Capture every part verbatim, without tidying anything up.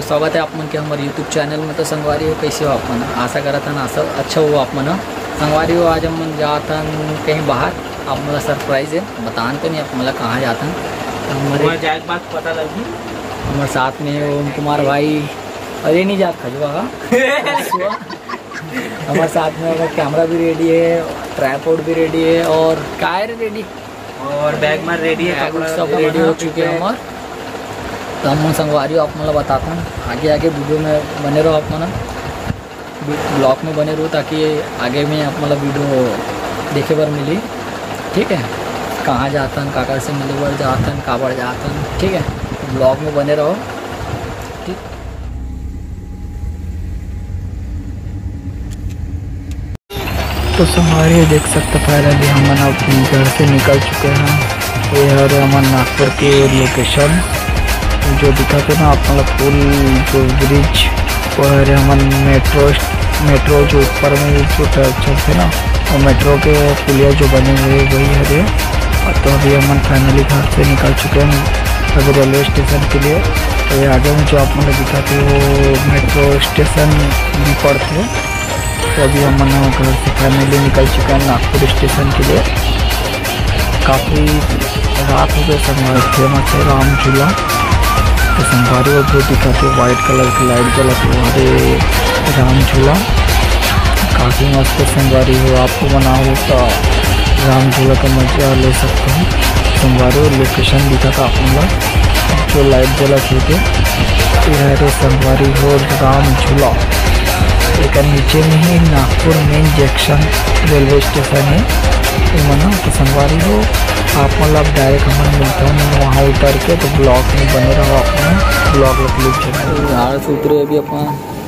स्वागत है आप मन के हमारे यूट्यूब चैनल में। तो संगवारी हो कैसे हो आप मन, आशा करा था ना सब अच्छा हो आप मन। संगवारी हो आज हम जाता कहीं बाहर, आप मतलब सरप्राइज है बतान तो नहीं आप मतलब कहाँ जाता हमारे जाए बात पता लगी। हमारे साथ में ओम कुमार भाई, अरे नहीं जात खजवा हमारे साथ में अगर कैमरा भी रेडी है, ट्राइपॉड भी रेडी है और टायर रेडी और बैग में रेडी है, सब रेडी हो चुके हैं हमारे। तो हम संगवारी हो आप मतलब बताता हूँ, आगे आगे वीडियो में बने रहो आप मतलब ब्लॉग में बने रहो ताकि आगे में आप मतलब वीडियो देखे बार मिली। ठीक है, कहाँ जाता हूँ काकर से मिले बार जाता हूँ काबर जाता हूँ। ठीक है, ब्लॉग में बने रहो। ठीक, तो संगवारी देख सकते फाइनली हम अपने घर से निकल चुके हैं। ये है हमारे नागपुर के लोकेशन जो दिखा थे ना आप मतलब पुल जो ब्रिज और हमारे मेट्रो मेट्रो जो ऊपर में जो चलते ना वो मेट्रो के पुलिया जो बने हुए वही है। और तो अभी हम फाइनली घर से निकल चुके हैं अभी रेलवे स्टेशन के लिए। तो ये आगे में जो आप मतलब दिखा थे वो मेट्रो स्टेशन भी पड़ते। तो अभी हम घर से फाइनली निकल चुके हैं नागपुर स्टेशन के लिए। काफ़ी रात हो गई, संगवारी फेमस है राम झूला। तो संगवारी को जो दिखाते वाइट कलर की लाइट जलाते हमारे राम झूला काफ़ी मस्त संगवारी हो। आपको बना हो तो राम झूला का मजा ले सकते हैं। संगवारी और लोकेशन दिखा था आप लोग जो लाइट जला थे यह संगवारी हो राम झूला। एक नीचे में ही Nagpur main junction railway station है मना। तो संगवारी हो आप मतलब डायरेक्ट हमें मिलता हूँ वहाँ उतर के। तो ब्लॉग में बने रहो अपना ब्लॉग क्लिक चल झाड़ सूत्र अभी अपना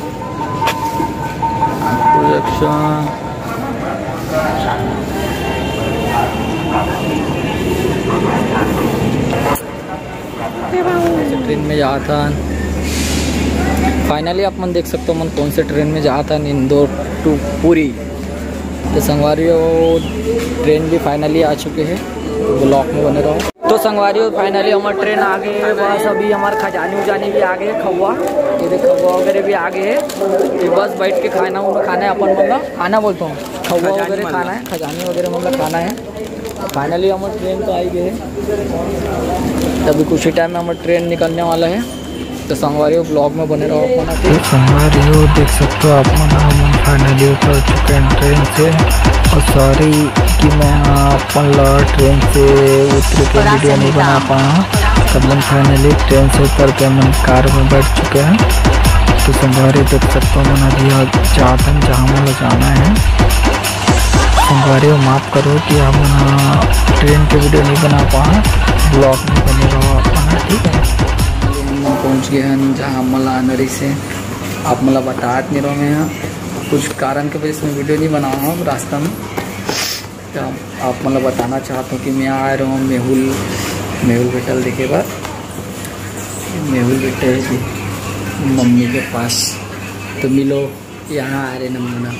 ट्रेन में जाता फाइनली आप मन देख सकते हो मन कौन से ट्रेन में जाता है इंदौर टू पुरी। तो संगवारी ट्रेन भी फाइनली आ चुके हैं, तो ब्लॉक में बने रहो। तो संगवारी फाइनली हमारा ट्रेन आ गए है बस। अभी हमारे खजानी उजानी भी आ गए, खवा ये देख खवा वगैरह भी आ गए है। ये बस बैठ के खाना उना खाना है अपन मतलब खाना बोलता हूँ खवा वगैरह खाना है, खजानी वगैरह मतलब खाना है। फाइनली हमारा ट्रेन तो आई गए है, तभी कुछ ही टाइम में हमारा ट्रेन निकलने वाला है। तो संगवारी हो ब्लॉग में बने रहो अपना। तो संगवारी हो देख सकते हो आप मन फाइनली उतर चुके हैं ट्रेन से। और सॉरी कि मैं अपन ट्रेन से उतर के वीडियो नहीं बना पाया, तब हम फाइनली ट्रेन से उतर के मन कार में बैठ चुके हैं। तो संगवारी देख सकते हो मन अभी जाते हैं जहाँ मुझे जाना है। संगवारी हो माफ़ करो कि हम ट्रेन के वीडियो नहीं बना पाए, ब्लॉग में बने रहो अपना। ठीक है, पहुंच गए हैं जहाँ मला नरी से आप मला बताते नहीं रहो। मैं यहाँ कुछ कारण के वजह से मैं वीडियो नहीं बना रहा हूँ रास्ता में। तो आप मतलब बताना चाहता हूँ कि मैं आ रहा हूँ मेहुल मेहुल बेटल देखे बार मेहुल बेटे है मम्मी के पास। तो मिलो यहाँ आ रहे नमूना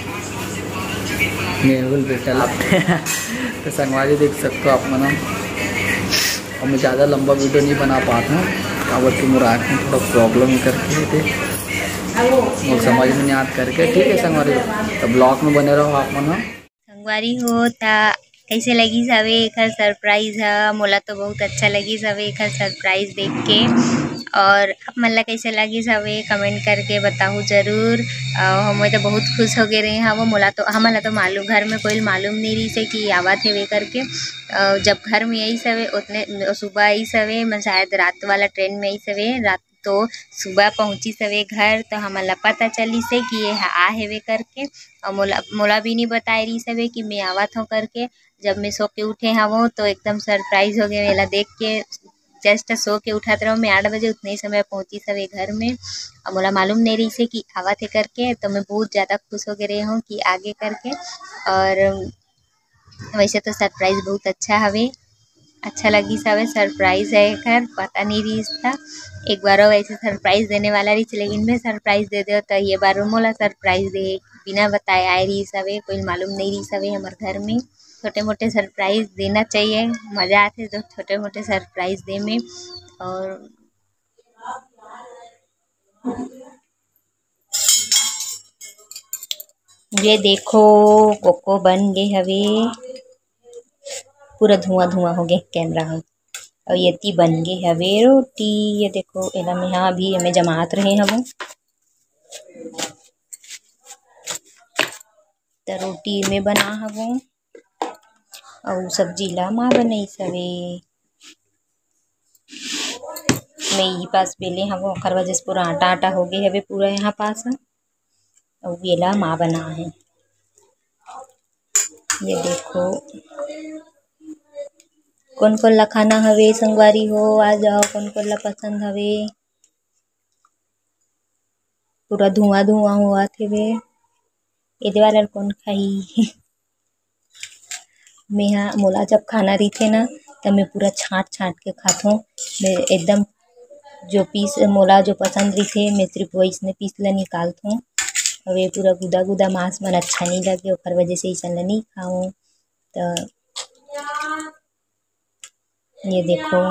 मेहुल बेटल तो संगवारी देख सकते हो आप मना। और मैं ज़्यादा लंबा वीडियो नहीं बना पाता हूँ काबर की मेरा आँख में थोड़ा प्रॉब्लम करके थे और समझ में नहीं याद करके। ठीक है संगवारी तो ब्लॉग में बने रहो आप मन। संगवारी हो ता कैसे लगी सवे एक सरप्राइज है, मोला तो बहुत अच्छा लगी सवे एक सरप्राइज देख के। और आप मन ला कैसे लगी सवे कमेंट करके बताओ जरूर। हमें तो बहुत खुश हो गए रहे हैं वो मोला तो हमारा तो मालूम घर में कोई मालूम नहीं रही से कि आवत है वे करके। जब घर में यही सवे उतने सुबह आई सवे मैं शायद रात वाला ट्रेन में आई सवे रात तो सुबह पहुंची सवे घर। तो हमारा पता चली से कि ये आ हेवे करके। और मोला मोला भी नहीं बताए रही सवे कि मैं आवत हूँ करके। जब मैं सो के उठे हाँ वो तो एकदम सरप्राइज हो गया मेला देख के। जस्ट सो के उठाते रहो मैं आठ बजे उतने ही समय पहुंची सवे घर में। और मोला मालूम नहीं रही से कि आवत है करके। तो मैं बहुत ज़्यादा खुश हो गए हूँ कि आगे करके। और वैसे तो सरप्राइज बहुत अच्छा हवे, अच्छा लगी सब सरप्राइज है खैर पता नहीं रही था। एक बार वैसे सरप्राइज देने वाला रही लेकिन मैं सरप्राइज दे दो तो ये बार मोला सरप्राइज दे बिना बताए आए रही सवे, कोई मालूम नहीं रही सवे हमारे घर में। छोटे मोटे सरप्राइज देना चाहिए, मज़ा आते जो छोटे मोटे सरप्राइज दे में। और ये देखो कोको बन गए हवे, पूरा धुआं धुआं हो गए कैमरा हम। और ये ती बन गए हवे रोटी। ये देखो एला में यहाँ भी हमें जमात रहे हवो तो रोटी में बना हवो और सब्जी ला माँ बनाईस हवे। मैं यही पास बेले हवो ओखर वजह से पूरा आटा आटा हो गए हवे पूरा यहाँ पास। और वेला माँ बना है। ये देखो कौन कौन ला खाना हवे संगवारी हो आ जाओ, कौन कौन ला पसंद हवे। पूरा धुआं धुआं हुआ थे वे एदे वाला कौन खाई। मैं यहाँ मोला जब खाना रही थे ना तब मैं पूरा छाँट छाँट के खाथों। मैं एकदम जो पीस मोला जो पसंद रही थे मैं सिर्फ वैसने पीस ला निकालथूँ। और ये पूरा गुदा गुदा मांस मन अच्छा नहीं लगे ओखर वजह से ऐसा ला नहीं खाऊँ। तो ये देखो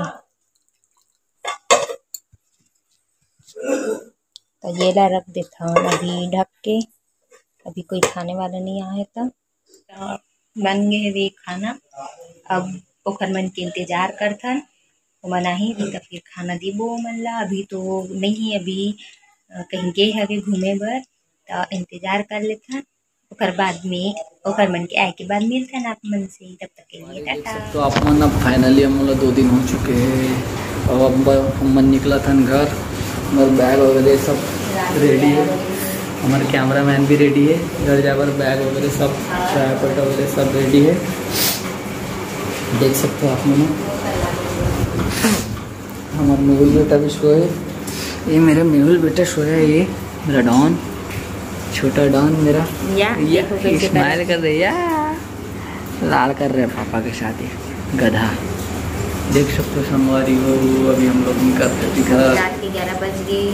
तो ये ला रख देता हूँ अभी ढक के, अभी कोई खाने वाला नहीं आया था। तो बन गए वे खाना, अब ओखर मन के इंतजार करथन मन आही तो फिर खाना देबो मन ला। अभी तो नहीं, अभी कहीं गए हवे घूमे बर तो इंतजार कर लेथन। ओकर बाद में ओकर मन के आए के बाद मिलथन आप मन से, तब तक के लिए टाटा। तो आप मन अब फाइनली हम लोग दो दिन हो चुके हैं और अब हम मन निकला था घर। हमारे बैग वगैरह सब रेडी है, हमारे कैमरा मैन भी रेडी है, घर जाकर बैग वगैरह सब ट्राइपॉड वगैरह सब रेडी है। देख सकते हो आप लोग हमारा मेहुल बेटा भी सोए। ये मेरा मेहुल बेटा सोया है, ये मेरा डॉन, छोटा डॉन मेरा। या, या स्माइल कर रहे या लाल कर रहे पापा के साथ ही गधा। देख सकते हो संगवारी हो अभी हम लोग निकलते थे घर। रात के ग्यारह बज गए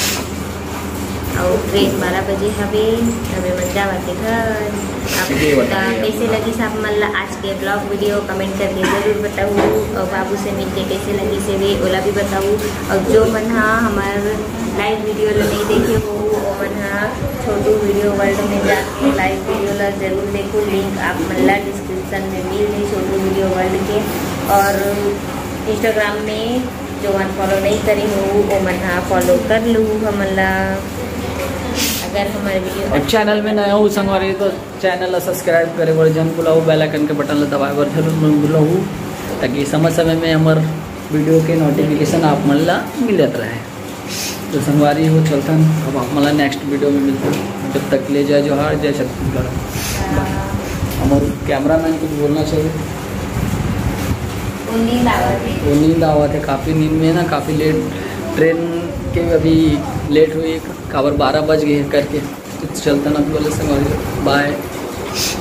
और ट्रेन बारह बजे हवे हमें मन जाते घर। अब कैसे लगी सब मन ला आज के ब्लॉग वीडियो कमेंट करके जरूर बताऊँ। और बाबू से मिलके कैसे लगी से वे ओला भी बताऊँ। और जो मन हाँ हमारे लाइव वीडियो ला नहीं देखे हो वो मन हाँ छोटू वीडियो वर्ल्ड में जाके लाइव वीडियो ला जरूर देखो। लिंक आप मन ला डिस्क्रिप्शन में मिल गई छोटू वीडियो वर्ल्ड के। और इंस्टाग्राम में जो मन फॉलो नहीं करे हो वो मन हाँ फॉलो कर लूँ हमन ला। अगर हमारे वीडियो और चैनल में नया हो संगवारी तो चैनल सब्सक्राइब करे बर जन बुलाऊ, बेल आइकन के बटन ला दबाए बर जरूर बुलाऊ, ताकि समय समय में हमार वीडियो के नोटिफिकेशन आप मन ला मिलत रहे। तो संगवारी हो चलतन अब आप मन ला नेक्स्ट वीडियो में मिलते। जब तक ले जाए जोहार, जय छत्तीसगढ़। हमारे कैमरा मैन कुछ बोलना चाहिए। नींद आवत है, वो नींद आवत है काफ़ी, नींद में ना काफ़ी लेट ट्रेन के अभी लेट हुई, काबर बारह बज गए करके। तो चलता ना बोले संगवारी बाय।